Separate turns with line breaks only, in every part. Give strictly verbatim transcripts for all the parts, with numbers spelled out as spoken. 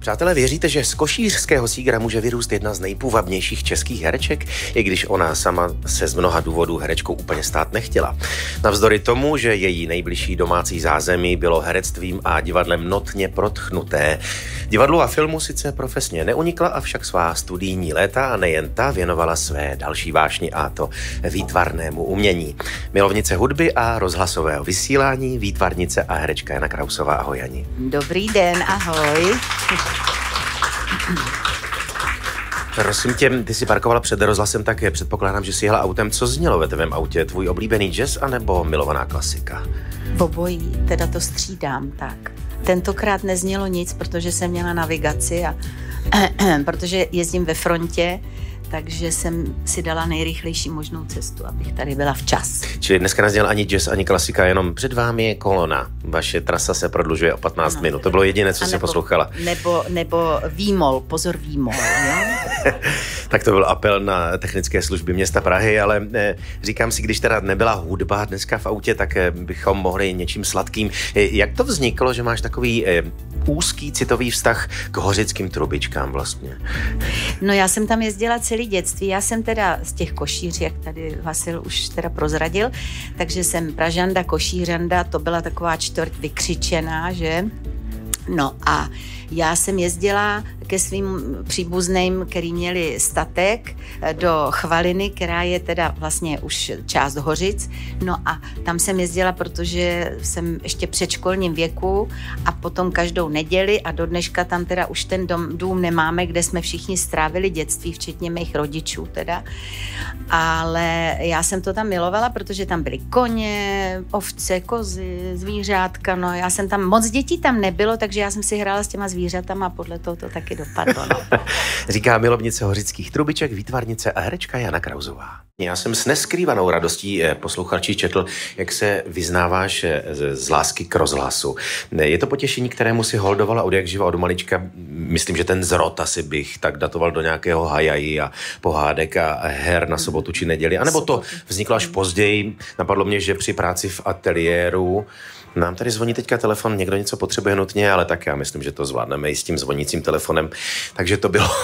Přátelé, věříte, že z košířského sígra může vyrůst jedna z nejpůvabnějších českých hereček, i když ona sama se z mnoha důvodů herečkou úplně stát nechtěla? Navzdory tomu, že její nejbližší domácí zázemí bylo herectvím a divadlem notně protchnuté. Divadlu a filmu sice profesně neunikla, avšak svá studijní léta a nejen ta věnovala své další vášni, a to výtvarnému umění. Milovnice hudby a rozhlasového vysílání, výtvarnice a herečka Jana Krausová. Ahoj, Jani.
Dobrý den, ahoj.
Prosím tě, ty jsi parkovala před rozhlasem, tak předpokládám, že jsi jela autem. Co znělo ve tvém autě? Tvůj oblíbený jazz anebo milovaná klasika?
Obojí, teda to střídám, tak. Tentokrát neznělo nic, protože jsem měla navigaci a protože jezdím ve frontě, takže jsem si dala nejrychlejší možnou cestu, abych tady byla včas.
Čili dneska nezněl ani jazz, ani klasika, jenom před vámi je kolona. Vaše trasa se prodlužuje o patnáct ano, minut. To bylo jediné, co jsi poslouchala.
Nebo, nebo výmol, pozor výmol. Jo?
Tak to byl apel na technické služby města Prahy, ale eh, říkám si, když teda nebyla hudba dneska v autě, tak eh, bychom mohli něčím sladkým. Eh, jak to vzniklo, že máš takový eh, úzký citový vztah k hořickým trubičkám vlastně?
No já jsem tam jezdila celý dětství. Já jsem teda z těch Košíř, jak tady Vasil už teda prozradil, takže jsem Pražanda, Košířanda, to byla taková čtvrť vykřičená, že? No a já jsem jezdila ke svým příbuzným, který měli statek, do Chvaliny, která je teda vlastně už část Hořic. No a tam jsem jezdila, protože jsem ještě předškolním věku a potom každou neděli a do dneška tam teda už ten dom, dům nemáme, kde jsme všichni strávili dětství, včetně mých rodičů teda. Ale já jsem to tam milovala, protože tam byly koně, ovce, kozy, zvířátka, no já jsem tam, moc dětí tam nebylo, takže já jsem si hrála s těma zvířatama a podle toho to taky dopadlo. No.
Říká milovnice hořických trubiček, výtvarnice a herečka Jana Krausová. Já jsem s neskrývanou radostí posluchači četl, jak se vyznáváš z lásky k rozhlasu. Je to potěšení, kterému si holdovala od jak živa, od malička. Myslím, že ten zrod asi bych tak datoval do nějakého hajají a pohádek a her na sobotu či neděli. A nebo to vzniklo až později. Napadlo mě, že při práci v ateliéru nám tady zvoní teďka telefon, někdo něco potřebuje nutně, ale tak já myslím, že to zvládneme i s tím zvonícím telefonem. Takže to bylo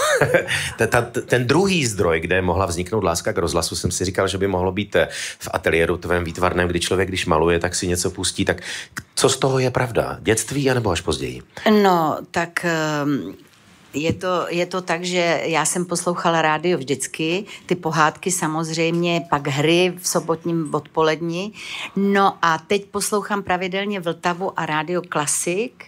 ten druhý zdroj, kde mohla vzniknout láska k rozhlasu. Jsem si říkal, že by mohlo být v ateliéru tvém výtvarném, kdy člověk, když maluje, tak si něco pustí. Tak co z toho je pravda? Dětství anebo až později?
No, tak... Um... Je to, je to tak, že já jsem poslouchala rádio vždycky, ty pohádky samozřejmě, pak hry v sobotním odpoledni. No a teď poslouchám pravidelně Vltavu a rádio Klasik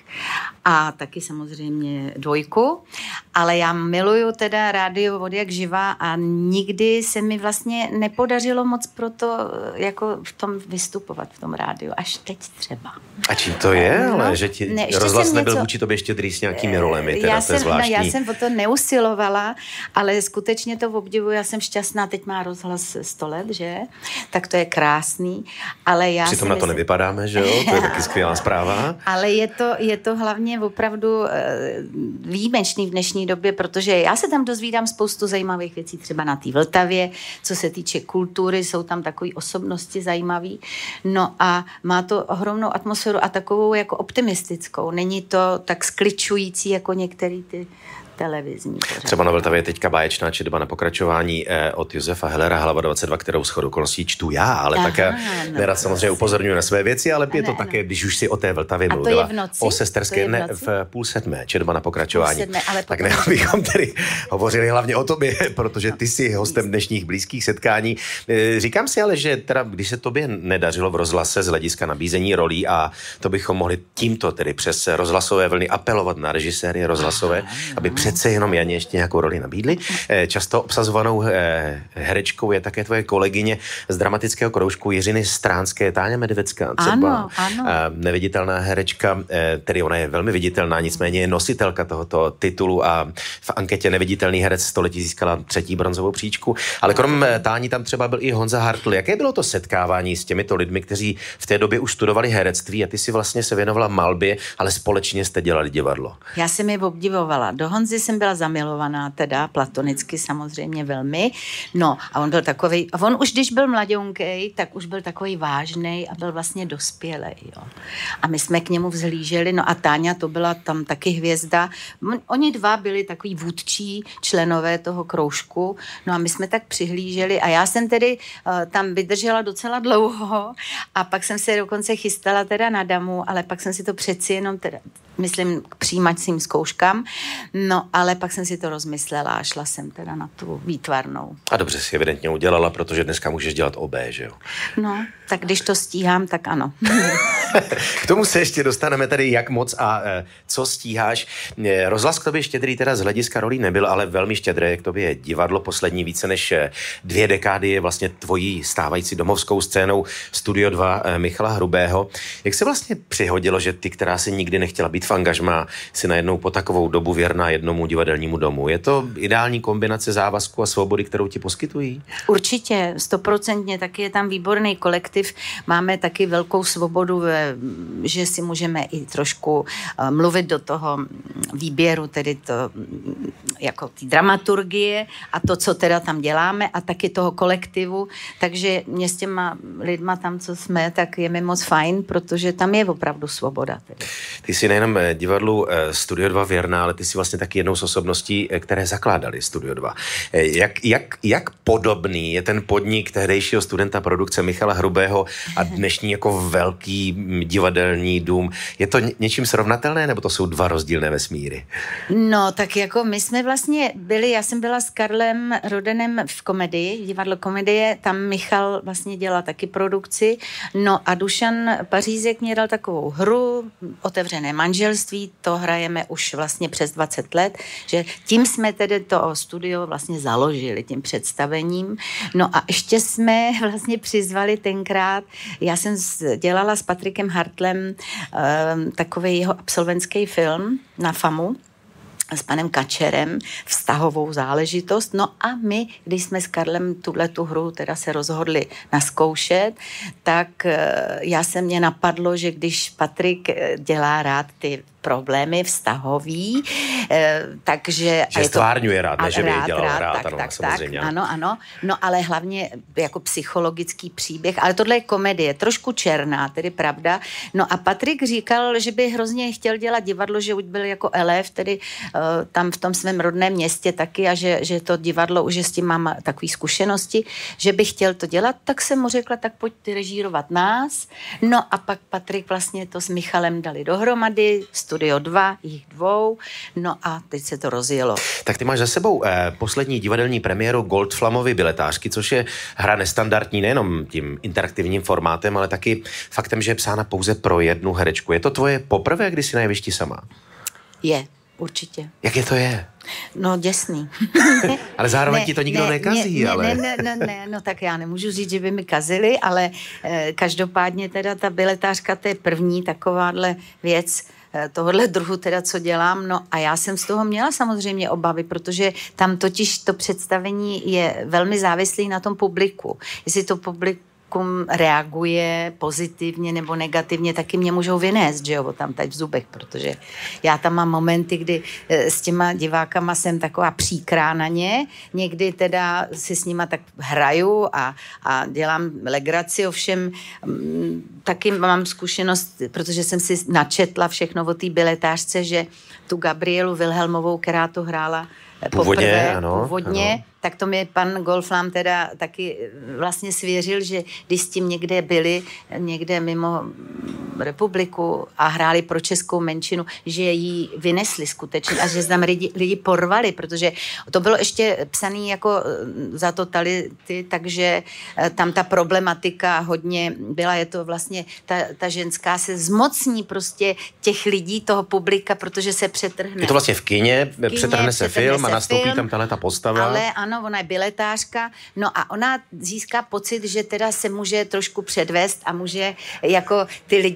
a taky samozřejmě Dvojku, ale já miluju teda rádio od jak živa a nikdy se mi vlastně nepodařilo moc proto jako v tom vystupovat v tom rádiu, až teď třeba.
A čím to je, ale
no,
že ti
ne,
rozhlas nebyl
něco...
vůči tobě štědrý s nějakými rolemi, teda
já
to je zvláštní.
Já jsem o to neusilovala, ale skutečně to obdivuji, já jsem šťastná, teď má rozhlas sto let, že? Tak to je krásný, ale já
Přitom na to myslím... nevypadáme, že jo? To je taky skvělá zpráva.
Ale je to, je to hlavně opravdu uh, výjimečný v dnešní době, protože já se tam dozvídám spoustu zajímavých věcí, třeba na té Vltavě, co se týče kultury, jsou tam takové osobnosti zajímavé. No a má to ohromnou atmosféru a takovou jako optimistickou. Není to tak skličující jako některé ty televizní pořád.
Třeba na Vltavě je teďka báječná četba na pokračování eh, od Josefa Hellera Hlava dvacet dva, kterou shodou okolností čtu já, ale
Aha,
také
no,
nerad samozřejmě upozorňuji na své věci, ale je to ne, také, ne. Když už si o té Vltavě mluvila. O sesterské, ne, v půl sedmé, četba na pokračování.
Sedmé, ale
tak ne, abychom tedy hovořili hlavně o tobě, protože ty jsi hostem dnešních blízkých setkání. Říkám si ale, že teda, když se tobě nedařilo v rozhlase z hlediska nabízení rolí a to bychom mohli tímto tedy přes rozhlasové vlny apelovat na režiséry rozhlasové, Aha, aby přece jenom Janě ještě nějakou roli nabídli. Často obsazovanou herečkou je také tvoje kolegyně z dramatického kroužku Jiřiny Stránské, Táňa Medvecká třeba.
Ano, ano.
Neviditelná herečka, tedy ona je velmi viditelná, nicméně je nositelka tohoto titulu a v anketě Neviditelný herec století získala třetí bronzovou příčku. Ale krom Táni tam třeba byl i Honza Hartl. Jaké bylo to setkávání s těmito lidmi, kteří v té době už studovali herectví a ty si vlastně se věnovala malbě, ale společně jste dělali divadlo?
Já jsem je obdivovala. Do Honzy protože jsem byla zamilovaná teda, platonicky samozřejmě velmi. No a on byl takovej, a on už když byl mladionkej, tak už byl takový vážnej a byl vlastně dospělej, jo. A my jsme k němu vzhlíželi, no a Táňa to byla tam taky hvězda. Oni dva byli takový vůdčí členové toho kroužku, no a my jsme tak přihlíželi a já jsem tedy uh, tam vydržela docela dlouho a pak jsem se dokonce chystala teda na damu, ale pak jsem si to přeci jenom teda, myslím, k přijímacím zkouškám, no ale pak jsem si to rozmyslela a šla jsem teda na tu výtvarnou.
A dobře si evidentně udělala, protože dneska můžeš dělat obé, že jo?
No, tak když to stíhám, tak ano.
K tomu se ještě dostaneme tady, jak moc a e, co stíháš. E, rozhlas k tobě štědrý teda z hlediska rolí nebyl, ale velmi štědré k tobě divadlo. Poslední více než dvě dekády je vlastně tvojí stávající domovskou scénou Studio dva e, Michala Hrubého. Jak se vlastně přihodilo, že ty, která si nikdy nechtěla být v angažmá, si najednou po takovou dobu věrná jednomu divadelnímu domu? Je to ideální kombinace závazku a svobody, kterou ti poskytují?
Určitě, stoprocentně, taky je tam výborný kolektiv. Máme taky velkou svobodu, že si můžeme i trošku mluvit do toho výběru, tedy to jako ty dramaturgie a to, co teda tam děláme a taky toho kolektivu. Takže mě s těma lidma tam, co jsme, tak je mi moc fajn, protože tam je opravdu svoboda. Tedy.
Ty jsi nejenom divadlu Studio dva věrná, ale ty jsi vlastně taky jednou z osobností, které zakládali Studio dva. Jak, jak, jak podobný je ten podnik tehdejšího studenta produkce Michala Hrubého a dnešní jako velký divadelní dům? Je to něčím srovnatelné, nebo to jsou dva rozdílné vesmíry?
No, tak jako my jsme vlastně byli, já jsem byla s Karlem Rodenem v komedii, divadlo komedie, tam Michal vlastně dělal taky produkci, no a Dušan Pařízek mě dal takovou hru, Otevřené manželství, to hrajeme už vlastně přes dvacet let, že tím jsme tedy to studio vlastně založili, tím představením, no a ještě jsme vlastně přizvali tenkrát, já jsem dělala s Patrikem Hartlem um, takový jeho absolventský film na FAMu s panem Kačerem, vztahovou záležitost. No a my, když jsme s Karlem tuhletu hru teda se rozhodli nazkoušet, tak uh, já se mě napadlo, že když Patrik dělá rád ty problémy vztahový, eh, takže...
Že stvárňuje rád, ne, že by je dělal rád, rád
tak,
ano,
tak,
samozřejmě.
Tak, ano, ano, no ale hlavně jako psychologický příběh, ale tohle je komedie, trošku černá, tedy pravda. No a Patrik říkal, že by hrozně chtěl dělat divadlo, že už byl jako elef, tedy uh, tam v tom svém rodném městě taky a že, že to divadlo, už s tím mám takový zkušenosti, že by chtěl to dělat, tak jsem mu řekla, tak pojď ty režírovat nás. No a pak Patrik vlastně to s Michalem dali dohromady, Studio dva, jich dvou, no a teď se to rozjelo.
Tak ty máš za sebou eh, poslední divadelní premiéru Goldflamovy biletářky, což je hra nestandardní nejenom tím interaktivním formátem, ale taky faktem, že je psána pouze pro jednu herečku. Je to tvoje poprvé, kdy jsi na jevišti sama?
Je, určitě.
Jak je to je?
No děsný.
Ale zároveň
ne,
ti to nikdo
ne,
nekazí,
ne,
ale...
Ne, ne, ne, ne, no tak já nemůžu říct, že by mi kazili, ale eh, každopádně teda ta biletářka, to je první takováhle věc, tohohle druhu teda, co dělám, no a já jsem z toho měla samozřejmě obavy, protože tam totiž to představení je velmi závislý na tom publiku. Jestli to publikum reaguje pozitivně nebo negativně, taky mě můžou vynést, že jo, tam teď v zubech, protože já tam mám momenty, kdy s těma divákama jsem taková příkrá na ně, někdy teda si s nima tak hraju a, a dělám legraci, ovšem m, taky mám zkušenost, protože jsem si načetla všechno o té biletářce, že tu Gabrielu Wilhelmovou, která to hrála
původně,
poprvé,
ano,
původně,
ano.
Tak to mi pan Goldflam teda taky vlastně svěřil, že když s tím někde byli, někde mimo republiku a hráli pro českou menšinu, že ji vynesli skutečně a že tam lidi, lidi porvali, protože to bylo ještě psaný jako za totality, takže tam ta problematika hodně byla, je to vlastně, ta, ta ženská se zmocní prostě těch lidí, toho publika, protože se přetrhne.
Je to vlastně v kině,
v kině
přetrhne se film
se
a nastoupí
film,
tam tahle ta postava.
Ale ano, ona je biletářka, no a ona získá pocit, že teda se může trošku předvést a může jako ty lidi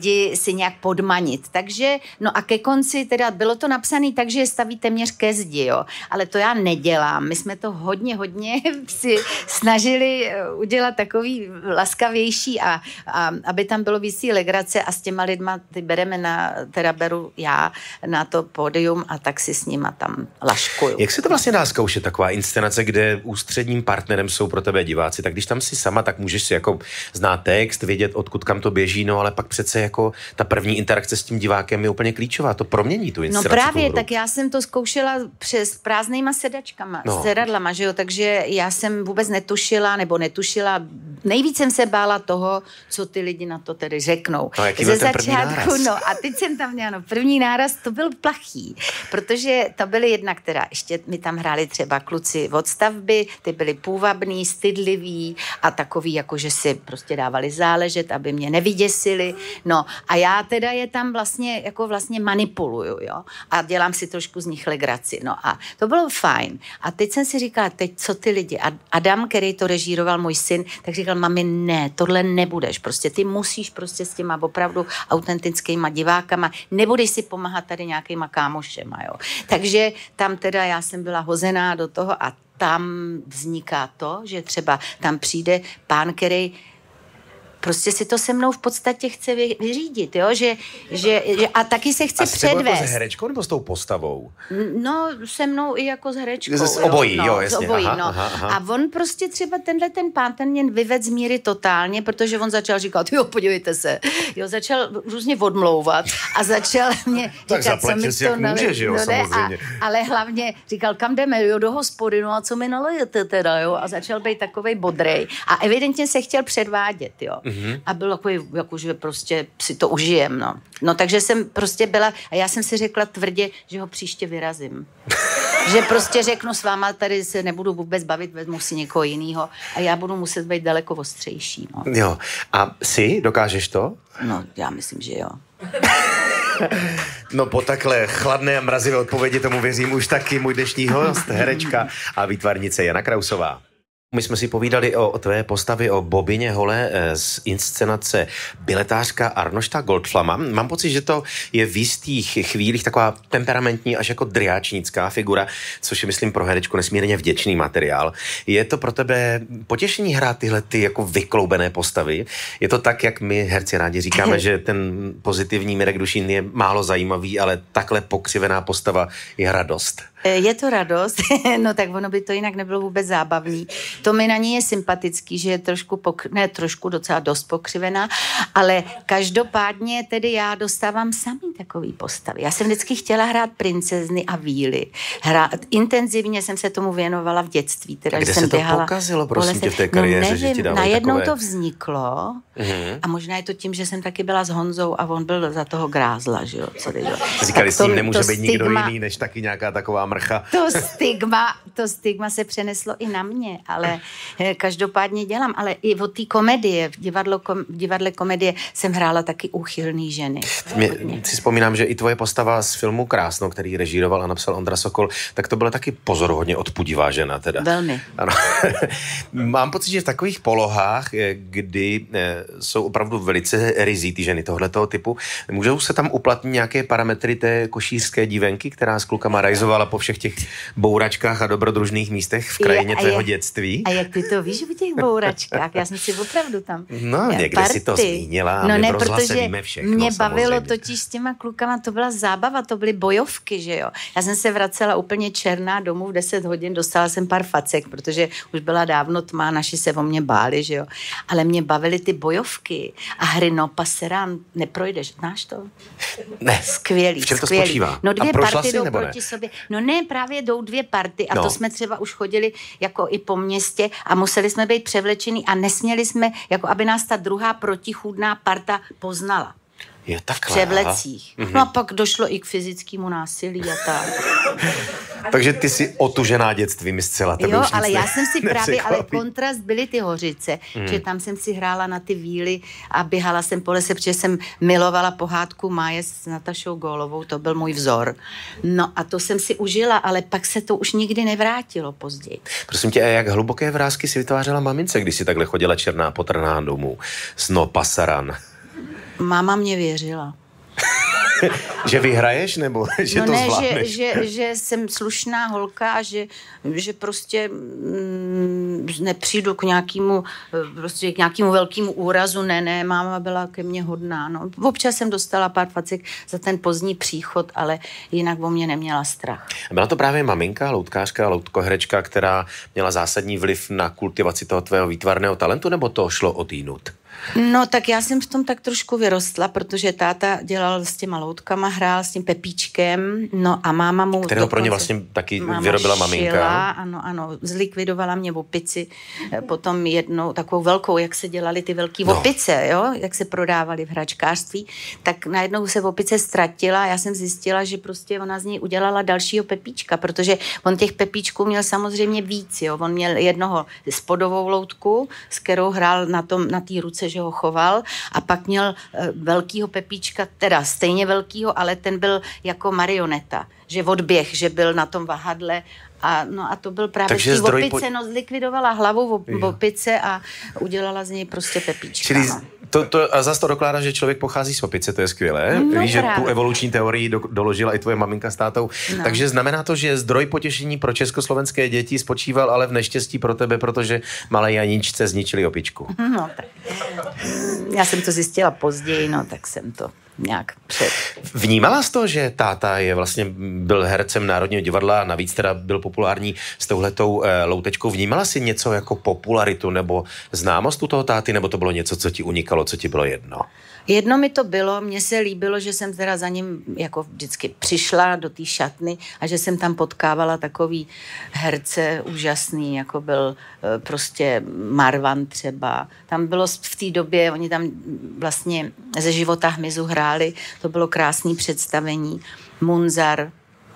lidi si nějak podmanit. Takže, no a ke konci teda bylo to napsané tak, že je staví téměř ke zdi, jo. Ale to já nedělám. My jsme to hodně, hodně si snažili udělat takový laskavější a, a aby tam bylo víc legrace a s těma lidma ty bereme na, teda beru já na to pódium a tak si s nima tam laškuju.
Jak se to vlastně dá zkoušet, taková inscenace, kde ústředním partnerem jsou pro tebe diváci, tak když tam si sama, tak můžeš si jako znát text, vědět, odkud kam to běží, no ale pak přece jako ta první interakce s tím divákem je úplně klíčová, to promění tu inscenaci.
No právě, tak já jsem to zkoušela přes prázdnýma sedačkama, no. sedadlama, že jo, takže já jsem vůbec netušila, nebo netušila, nejvíc jsem se bála toho, co ty lidi na to tedy řeknou.
No, jaký byl ten první náraz?
No a teď jsem tam měla, no první náraz, to byl plachý, protože to byly jedna, která ještě mi tam hráli třeba kluci od stavby, ty byli půvabný, stydliví a takový, jako že si prostě dávali záležet, aby mě nevyděsili. No a já teda je tam vlastně, jako vlastně manipuluju, jo, a dělám si trošku z nich legraci. No a to bylo fajn. A teď jsem si říkala, teď co ty lidi? A Adam, který to režíroval, můj syn, tak říkal, mami, ne, tohle nebudeš. Prostě ty musíš prostě s těma opravdu autentickýma divákama, nebudeš si pomáhat tady nějakýma kámošema, jo. Takže tam teda já jsem byla hozená do toho a tam vzniká to, že třeba tam přijde pán, který prostě si to se mnou v podstatě chce vyřídit, jo, že, že, že a taky se chce
a
předvést. A
jako s herečkou nebo s tou postavou?
No, se mnou i jako s herečkou.
Z obojí, jo,
no,
jo jasně.
Z obojí,
aha,
no.
aha, aha.
A on prostě třeba tenhle ten pán, ten mě vyvedl z míry totálně, protože on začal říkat, jo, podívejte se, jo, začal různě odmlouvat a začal mě
tak
říkat, co mi
si
to
jak můžeš, jo,
no,
samozřejmě.
A, ale hlavně říkal, kam jdeme, jo, do hospody, no a co mi nalejete teda, jo, a začal být takovej bodrej. A evidentně se chtěl předvádět, jo. Mm-hmm. A bylo jakože prostě si to užijem, no. No takže jsem prostě byla, a já jsem si řekla tvrdě, že ho příště vyrazím. Že prostě řeknu s váma, tady se nebudu vůbec bavit, vezmu si někoho jinýho a já budu muset být daleko ostřejší, no.
Jo, a si, dokážeš to?
No, já myslím, že jo.
No po takhle chladné a mrazivé odpovědi tomu věřím už taky můj dnešní host, herečka a výtvarnice Jana Krausová. My jsme si povídali o, o tvé postavy, o Bobině Holé z inscenace biletářka Arnošta Goldflama. Mám pocit, že to je v jistých chvílích taková temperamentní až jako driáčnická figura, což je, myslím, pro herečku nesmírně vděčný materiál. Je to pro tebe potěšení hrát tyhle ty jako vykloubené postavy? Je to tak, jak my herci rádi říkáme, že ten pozitivní Mirek Dušín je málo zajímavý, ale takhle pokřivená postava je radost?
Je to radost, no tak ono by to jinak nebylo vůbec zábavný. To mi na ní je sympatický, že je trošku, pokř... ne trošku, docela dost pokřivená, ale každopádně tedy já dostávám samý takový postavy. Já jsem vždycky chtěla hrát princezny a víly. Hrát, intenzivně jsem se tomu věnovala v dětství. Teda,
a kde
jsem
se to
běhala,
pokazilo, prosím tě, v té kariéře,
no nevím,
že ti dávají
najednou
takové...
to vzniklo mm-hmm. a možná je to tím, že jsem taky byla s Honzou a on byl za toho grázla, že jo. Celý, že jo.
Říkali, s tím nemůže být nikdo
stigma...
jiný, než taky nějaká taková mrcha.
To stigma, to stigma se přeneslo i na mě, ale každopádně dělám. Ale i od té komedie, v, divadlo, kom, v divadle komedie jsem hrála taky úchylný ženy.
Mě, si vzpomínám, že i tvoje postava z filmu Krásno, který režíroval a napsal Ondra Sokol, tak to byla taky pozoruhodně odpudivá žena teda.
Velmi.
Ano. Mám pocit, že v takových polohách, kdy jsou opravdu velice rizí ty ženy tohletoho typu, můžou se tam uplatnit nějaké parametry té košířské dívenky, která s klukama rajzovala po všech těch bouračkách a dobrodružných místech v krajině tvého jak, dětství.
A jak ty to víš o těch bouračkách? Já jsem si opravdu tam...
No, někde party. Si to zmínila a
no
my
ne,
v rozhlase
protože
víme všechno.
Mě bavilo
samozřejmě.
Totiž s těma klukama, to byla zábava, to byly bojovky, že jo. Já jsem se vracela úplně černá domů v deset hodin, dostala jsem pár facek, protože už byla dávno tma, naši se o mě báli, že jo. Ale mě bavily ty bojovky a hry no paserán, neprojdeš, znáš to?
Ne.
Skvělý,
v čem to
skvělý.
spočívá?
No dvě party jdou
ne?
proti sobě. No ne, právě jdou dvě party a
no.
to jsme třeba už chodili jako i po městě a museli jsme být převlečený a nesměli jsme, jako aby nás ta druhá protichůdná parta poznala.
Je takhle,
v převlecích.
Aha.
No a pak došlo i k fyzickému násilí a tak.
Takže ty jsi otužená dětstvím zcela.
Jo, ale já jsem si právě, ale kontrast byly ty Hořice, mm. že tam jsem si hrála na ty víly a běhala jsem po lese, protože jsem milovala pohádku Máje s Natašou Gólovou, to byl můj vzor. No a to jsem si užila, ale pak se to už nikdy nevrátilo později.
Prosím tě, jak hluboké vrásky si vytvářela mamince, když si takhle chodila černá potrná domů? Sno pasaran.
Máma mě věřila.
Že vyhraješ, nebo že
no
to
ne,
zvládneš?
Že, že, že jsem slušná holka a že, že prostě mm, nepřijdu k nějakému, prostě k nějakému velkému úrazu. Ne, ne, máma byla ke mně hodná. No. Občas jsem dostala pár facek za ten pozdní příchod, ale jinak o mě neměla strach.
Byla to právě maminka, loutkářka, loutkoherečka, která měla zásadní vliv na kultivaci toho tvého výtvarného talentu, nebo to šlo odjinud?
No, tak já jsem v tom tak trošku vyrostla, protože táta dělal s těma loutkama, hrál s tím Pepíčkem, no a máma mu...
Kterého pro ně vlastně taky vyrobila maminka.
Šila, ano, ano, zlikvidovala mě opici, potom jednou takovou velkou, jak se dělaly ty velký no. opice, jo, jak se prodávaly v hračkářství, tak najednou se opice ztratila a já jsem zjistila, že prostě ona z něj udělala dalšího Pepíčka, protože on těch Pepíčků měl samozřejmě víc, jo, on měl jednoho spodovou loutku, s kterou hrál na tom, na té ruce, že ho choval, a pak měl e, velkýho Pepíčka, teda stejně velkýho, ale ten byl jako marioneta, že odběh, že byl na tom vahadle a, no a to byl právě
Takže
z opice,
po...
no zlikvidovala hlavu v opice a udělala z něj prostě Pepíčka.
Čili
no.
to, to, a zase to dokládá, že člověk pochází z opice, to je skvělé.
No,
Víš, že
právě.
tu evoluční teorii do, doložila i tvoje maminka s tátou. No. Takže znamená to, že zdroj potěšení pro československé děti spočíval ale v neštěstí pro tebe, protože malé Janíčce zničili opičku.
No tak. Já jsem to zjistila později, no tak jsem to nějak před.
Vnímala jsi to, že táta je vlastně byl hercem Národního divadla a navíc teda byl populární s touhletou e, loutečkou. Vnímala jsi něco jako popularitu nebo známost u toho táty, nebo to bylo něco, co ti unikalo, co ti bylo jedno?
Jedno mi to bylo, mně se líbilo, že jsem teda za ním jako vždycky přišla do té šatny a že jsem tam potkávala takový herce úžasný, jako byl e, prostě Marvan třeba. Tam bylo v té době, oni tam vlastně ze Života hmyzu hráli, to bylo krásné představení. Munzar,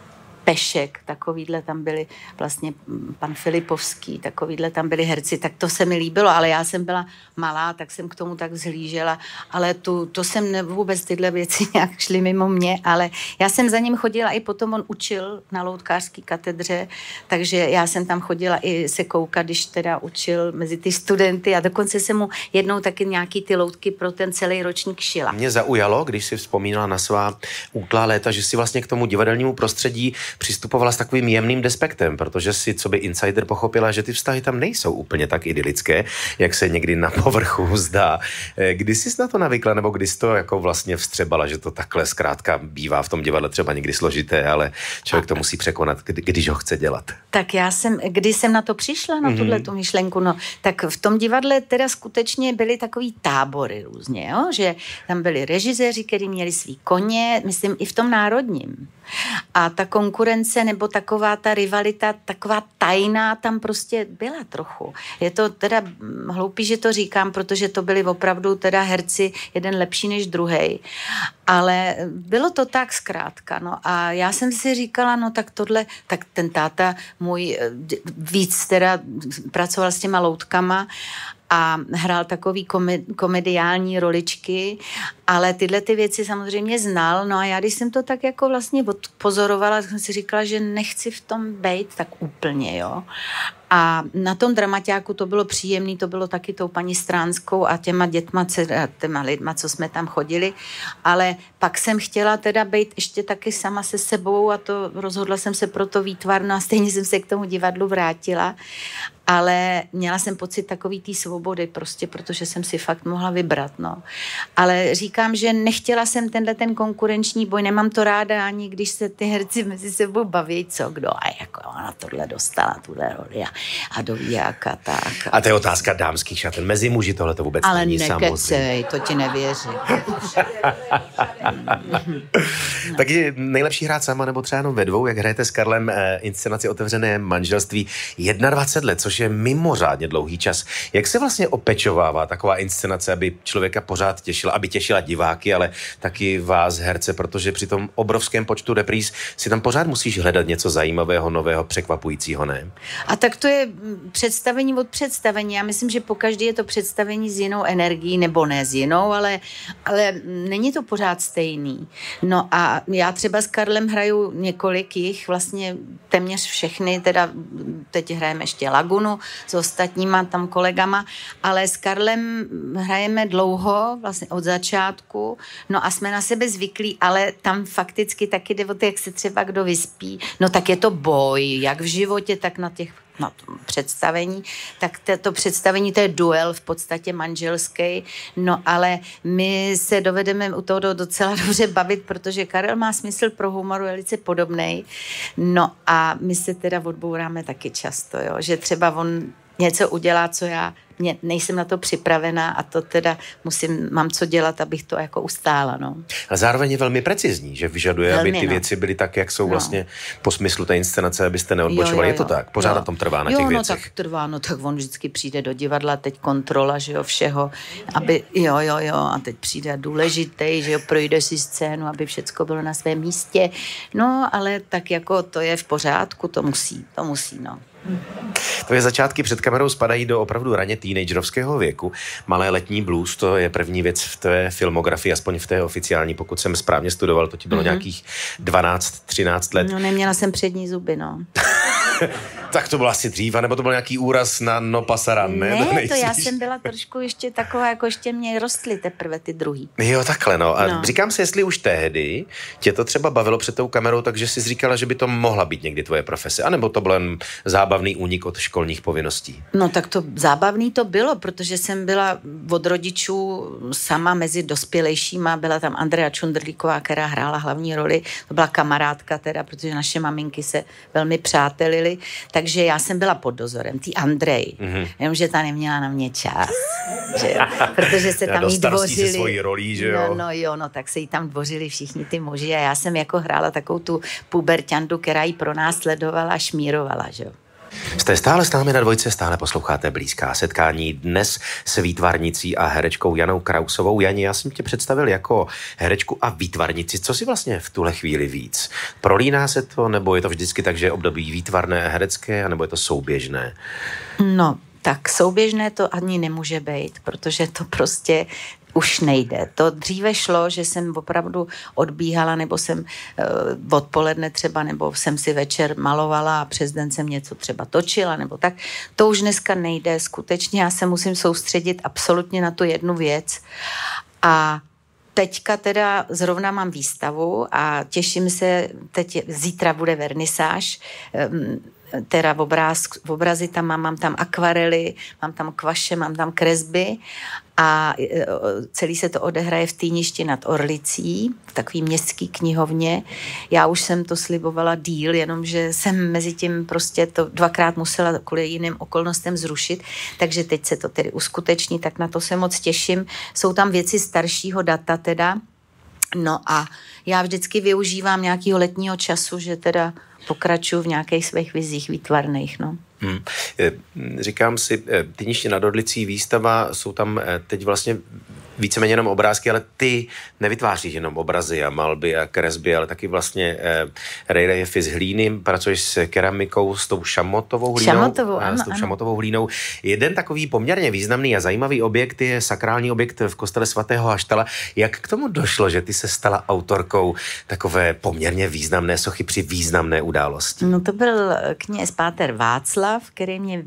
Pešek, takovýhle tam byli, vlastně pan Filipovský, takovýhle tam byli herci, tak to se mi líbilo, ale já jsem byla malá, tak jsem k tomu tak vzhlížela, ale tu, to jsem ne, vůbec tyhle věci nějak šly mimo mě, ale já jsem za ním chodila i potom, on učil na loutkářské katedře, takže já jsem tam chodila i se koukat, když teda učil mezi ty studenty a dokonce jsem mu jednou taky nějaký ty loutky pro ten celý ročník šila.
Mě zaujalo, když si vzpomínala na svá útlá léta, že si vlastně k tomu divadelnímu prostředí přistupovala s takovým jemným despektem, protože si, co by insider pochopila, že ty vztahy tam nejsou úplně tak idylické, jak se někdy na povrchu zdá. Kdy jsi na to navykla, nebo kdy jsi to jako vlastně vstřebala, že to takhle zkrátka bývá v tom divadle třeba někdy složité, ale člověk to musí překonat, kdy, když ho chce dělat.
Tak já jsem, když jsem na to přišla, na tuhle tu myšlenku, no, tak v tom divadle teda skutečně byly takový tábory různě, jo? Že tam byli režiséři, kteří měli svý koně, myslím i v tom Národním. A ta konkurence nebo taková ta rivalita, taková tajná tam prostě byla trochu. Je to teda hloupý, že to říkám, protože to byli opravdu teda herci jeden lepší než druhej. Ale bylo to tak zkrátka, no a já jsem si říkala, no tak tohle, tak ten táta můj víc teda pracoval s těma loutkama a hrál takový komediální roličky, ale tyhle ty věci samozřejmě znal, no a já když jsem to tak jako vlastně odpozorovala, tak jsem si říkala, že nechci v tom bejt tak úplně, jo. A na tom dramaťáku to bylo příjemný, to bylo taky tou paní Stránskou a těma dětma, těma lidma, co jsme tam chodili, ale pak jsem chtěla teda být ještě taky sama se sebou a to rozhodla jsem se pro to výtvarno a stejně jsem se k tomu divadlu vrátila, ale měla jsem pocit takový té svobody prostě, protože jsem si fakt mohla vybrat, no. Ale říkám, že nechtěla jsem tenhle ten konkurenční boj, nemám to ráda ani když se ty herci mezi sebou baví, co kdo a jako ona tohle dostala, tuhle roli a, a dovíjáka, tak.
A to je otázka dámských šaten. Mezi muži tohle to vůbec
ale
není samozřejmě.
Ale nekecej, to ti nevěřím.
Tak je nejlepší hrát sama nebo třeba jenom ve dvou, jak hrajete s Karlem eh, inscenaci Otevřené manželství dvacet jedna let, což je mimořádně dlouhý čas. Jak se vlastně opečovává taková inscenace, aby člověka pořád těšila, aby těšila diváky, ale taky vás, herce, protože při tom obrovském počtu repríz si tam pořád musíš hledat něco zajímavého, nového, překvapujícího, ne?
A tak to je je představení od představení. Já myslím, že pokaždý je to představení s jinou energií, nebo ne s jinou, ale, ale není to pořád stejný. No a já třeba s Karlem hraju několik jich, vlastně téměř všechny, teda teď hrajeme ještě Lagunu s ostatníma tam kolegama, ale s Karlem hrajeme dlouho, vlastně od začátku, no a jsme na sebe zvyklí, ale tam fakticky taky jde o to, jak se třeba kdo vyspí, no tak je to boj, jak v životě, tak na těch na tom představení, tak to, to představení, to je duel v podstatě manželský, no ale my se dovedeme u toho docela dobře bavit, protože Karel má smysl pro humor velice podobnej, no a my se teda odbouráme taky často, jo, že třeba on něco udělá, co já mě, nejsem na to připravená a to teda musím, mám co dělat, abych to jako ustála, no.
A zároveň je velmi precizní, že vyžaduje, velmi, aby ty no. věci byly tak, jak jsou no. vlastně po smyslu té inscenace, abyste neodbočovali. Jo, jo, jo. Je to tak? Pořád jo. na tom trvá na těch
jo,
věcech?
Jo, no tak trvá, no tak on vždycky přijde do divadla, teď kontrola, že jo, všeho, aby, jo, jo, jo, a teď přijde důležitý, že jo, projde si scénu, aby všecko bylo na svém místě, no, ale tak jako to je v pořádku, to musí, to musí, no.
Tvoje začátky před kamerou spadají do opravdu raně teenagerovského věku. Malé letní blues, to je první věc v té filmografii, aspoň v té oficiální, pokud jsem správně studoval, to ti bylo mm-hmm. nějakých dvanáct třináct let.
No neměla jsem přední zuby, no.
Tak to bylo asi dřív, nebo to byl nějaký úraz na no pasaran, ne?
Ne, to, to já jsem byla trošku ještě taková, jako ještě mě rostly teprve ty druhý.
Jo, takhle, no. A
no.
říkám si, jestli už tehdy tě to třeba bavilo před tou kamerou, takže jsi říkala, že by to mohla být někdy tvoje profese, anebo to byl jen zábavný únik od školních povinností?
No tak to zábavný to bylo, protože jsem byla od rodičů sama mezi dospělejšíma, byla tam Andrea Čundrlíková, která hrála hlavní roli, to byla kamarádka teda, protože naše maminky se velmi přátelily, takže já jsem byla pod dozorem, tý Andrej, mm-hmm. jenomže ta neměla na mě čas, že jo? Protože se tam jí dvořili.
Se svojí rolí, že jo?
No, no jo, no tak se jí tam dvořili všichni ty muži a já jsem jako hrála takovou tu puberťandu, která jí pro nás sledovala a šmírovala, že jo.
Jste stále s námi na Dvojce, stále posloucháte Blízká setkání, dnes s výtvarnicí a herečkou Janou Krausovou. Jani, já jsem tě představil jako herečku a výtvarnici. Co si vlastně v tuhle chvíli víc? Prolíná se to, nebo je to vždycky tak, že je období výtvarné a herecké, anebo je to souběžné?
No, tak souběžné to ani nemůže být, protože to prostě už nejde. To dříve šlo, že jsem opravdu odbíhala, nebo jsem uh, odpoledne třeba, nebo jsem si večer malovala a přes den jsem něco třeba točila, nebo tak. To už dneska nejde. Skutečně já se musím soustředit absolutně na tu jednu věc. A teďka teda zrovna mám výstavu a těším se, teď zítra bude vernisáž, um, teda v, obráz, v obrazy tam mám, mám tam akvarely, mám tam kvaše, mám tam kresby a celý se to odehraje v Týništi nad Orlicí, v takový městský knihovně. Já už jsem to slibovala díl, jenomže jsem mezi tím prostě to dvakrát musela kvůli jiným okolnostem zrušit, takže teď se to tedy uskuteční, tak na to se moc těším. Jsou tam věci staršího data teda, no a já vždycky využívám nějakého letního času, že teda pokračuju v nějakých svých vizích výtvarných, no.
Hmm. Říkám si, Týniště nad Orlicí výstava, jsou tam teď vlastně víceméně jenom obrázky, ale ty nevytváříš jenom obrazy a malby a kresby, ale taky vlastně eh, reliefy z hlíny, pracuješ s keramikou, s tou šamotovou hlínou.
Šamotovou, ano,
s tou
ano.
šamotovou hlínou. Jeden takový poměrně významný a zajímavý objekt je sakrální objekt v kostele svatého Haštala. Jak k tomu došlo, že ty se stala autorkou takové poměrně významné sochy při významné události?
No to byl kněz páter Václav, který mě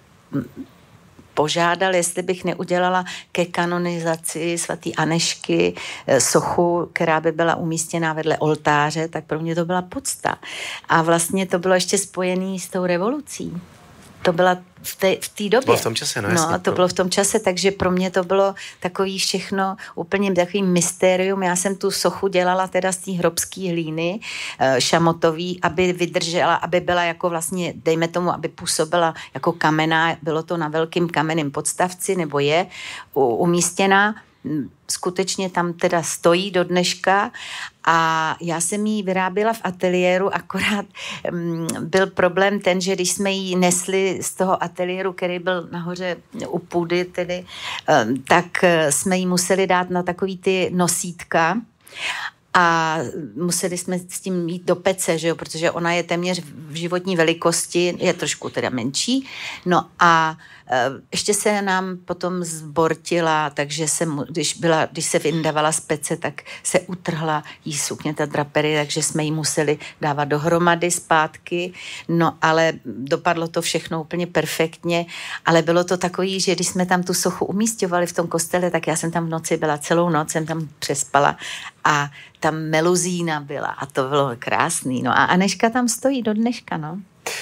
požádal, jestli bych neudělala ke kanonizaci svatý Anešky sochu, která by byla umístěná vedle oltáře, tak pro mě to byla podsta. A vlastně to bylo ještě spojené s tou revolucí. To byla v té, v té době.
Bylo v tom čase, no, jasně.
No, to bylo v tom čase, takže pro mě to bylo takový všechno úplně takový mystérium. Já jsem tu sochu dělala teda z té hrobské hlíny šamotový, aby vydržela, aby byla jako vlastně, dejme tomu, aby působila jako kamenná. Bylo to na velkým kamenném podstavci, nebo je umístěná. Skutečně tam teda stojí do dneška a já jsem ji vyráběla v ateliéru, akorát um, byl problém ten, že když jsme ji nesli z toho ateliéru, který byl nahoře u půdy, tedy, um, tak jsme ji museli dát na takový ty nosítka a museli jsme s tím jít do pece, že jo, protože ona je téměř v životní velikosti, je trošku teda menší, no a ještě se nám potom zbortila, takže se, když, byla, když se vyndávala z pece, tak se utrhla jí sukně, ta draperie, takže jsme ji museli dávat dohromady zpátky, no ale dopadlo to všechno úplně perfektně, ale bylo to takový, že když jsme tam tu sochu umísťovali v tom kostele, tak já jsem tam v noci byla celou noc, jsem tam přespala a tam meluzína byla a to bylo krásný, no a Anežka tam stojí do dneška, no.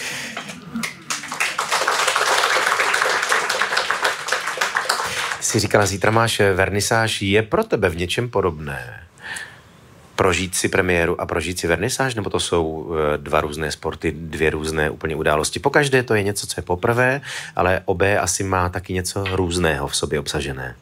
Jsi říkala, zítra máš vernisáž, je pro tebe v něčem podobné prožít si premiéru a prožít si vernisáž, nebo to jsou dva různé sporty, dvě různé úplně události? Pokaždé to je něco, co je poprvé, ale obé asi má taky něco různého v sobě obsažené.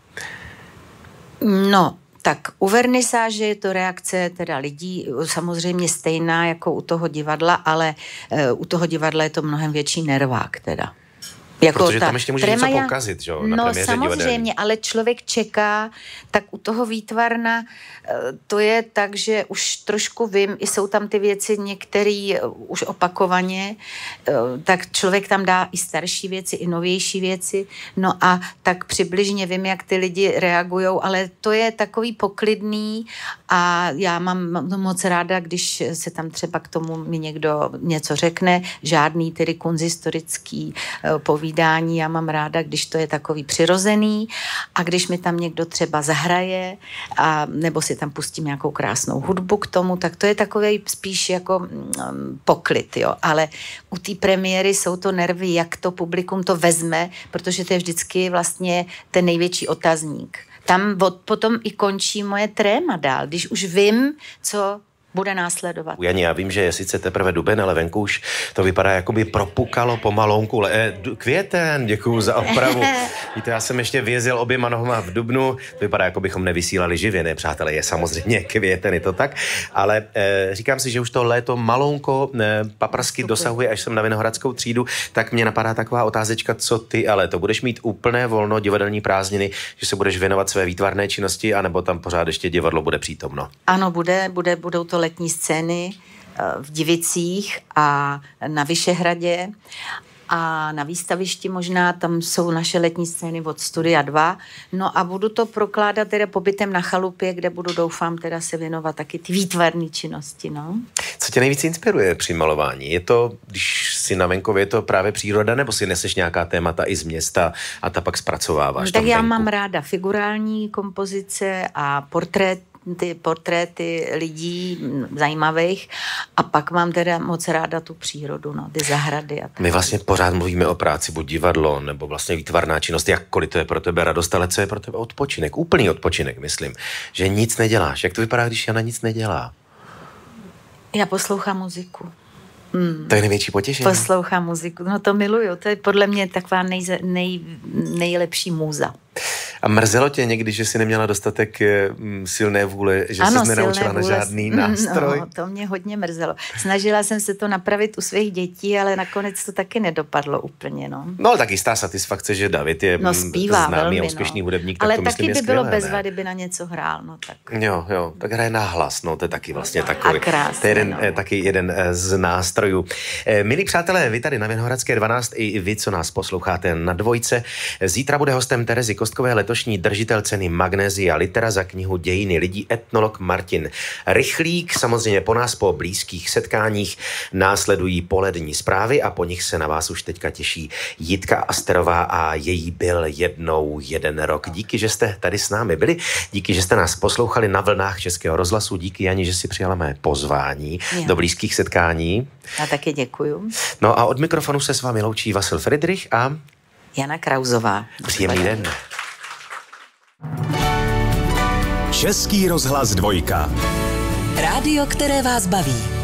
No, tak u vernisáže je to reakce teda lidí samozřejmě stejná jako u toho divadla, ale uh, u toho divadla je to mnohem větší nervák teda. Jako
protože tam ještě může tremaja, něco pokazit, že jo? Na
no samozřejmě, divadelní. Ale člověk čeká, tak u toho výtvarna to je tak, že už trošku vím, i jsou tam ty věci některé už opakovaně, tak člověk tam dá i starší věci, i novější věci, no a tak přibližně vím, jak ty lidi reagujou, ale to je takový poklidný a já mám moc ráda, když se tam třeba k tomu mi někdo něco řekne, žádný tedy kunzistorický povídání, já mám ráda, když to je takový přirozený a když mi tam někdo třeba zahraje a nebo si tam pustím nějakou krásnou hudbu k tomu, tak to je takový spíš jako um, poklid, jo. Ale u té premiéry jsou to nervy, jak to publikum to vezme, protože to je vždycky vlastně ten největší otazník. Tam od, potom i končí moje tréma dál, když už vím, co bude následovat.
Jani, já vím, že je sice teprve duben, ale venku už to vypadá, jako by propukalo pomalonku. Le, květen, děkuju za opravu. Víte, já jsem ještě vězil oběma nohama v dubnu, to vypadá, jako bychom nevysílali živě, ne, přátelé, je samozřejmě květen, je to tak, ale eh, říkám si, že už to léto malonko eh, paprsky dosahuje až sem na Vinohradskou třídu, tak mě napadá taková otázečka, co ty, ale to budeš mít úplné volno, divadelní prázdniny, že se budeš věnovat své výtvarné činnosti, anebo tam pořád ještě divadlo bude přítomno?
Ano, bude, bude, budou to letní scény v Divicích a na Vyšehradě a na výstavišti možná, tam jsou naše letní scény od Studia dva. No a budu to prokládat teda pobytem na chalupě, kde budu, doufám, teda se věnovat taky ty výtvarné činnosti, no.
Co tě nejvíc inspiruje při malování? Je to, když si na venkově, je to právě příroda, nebo si neseš nějaká témata i z města a ta pak zpracováváš?
No, tak já mám ráda figurální kompozice a portrét, ty portréty lidí zajímavých a pak mám teda moc ráda tu přírodu, no, ty zahrady a tak.
My vlastně pořád mluvíme o práci, buď divadlo, nebo vlastně výtvarná činnost, jakkoliv to je pro tebe radost, ale co je pro tebe odpočinek, úplný odpočinek, myslím, že nic neděláš. Jak to vypadá, když Jana nic nedělá?
Já poslouchám muziku. Hmm.
To je největší potěšení.
Poslouchám muziku, no to miluju, to je podle mě taková nej, nej, nejlepší můza.
A mrzelo tě někdy, že jsi neměla dostatek mm, silné vůle, že
ano,
jsi nenaučila na žádný nástroj?
No, to mě hodně mrzelo. Snažila jsem se to napravit u svých dětí, ale nakonec to taky nedopadlo úplně, no.
No, tak jistá satisfakce, že David je
no, zpívá,
známý
velmi,
a úspěšný
no.
hudebník,
ale
tak to myslím je
taky by bylo
skvělé,
bez
ne?
vady, by na něco hrál, no tak.
Jo, jo, tak hraje náhlas, no, to je taky vlastně takový.
A krásně,
to je jeden,
no.
taky jeden z nástrojů. Milí přátelé, vy tady na Vinohradské dvanáct i vy, co nás posloucháte na Dvojce. Zítra bude hostem Terezy Kostkové letošní držitel ceny Magnesia Litera za knihu Dějiny lidí etnolog Martin Rychlík. Samozřejmě po nás po blízkých setkáních následují polední zprávy a po nich se na vás už teďka těší Jitka Asterová a její Byl jednou jeden rok. Díky, že jste tady s námi byli, díky, že jste nás poslouchali na vlnách Českého rozhlasu, díky Jani, že si přijala mé pozvání jo. do blízkých setkání.
Já taky děkuju.
No a od mikrofonu se s vámi loučí Vasil Friedrich a
Jana Krauzová.
Příjemný den.
Český rozhlas Dvojka.
Rádio, které vás baví.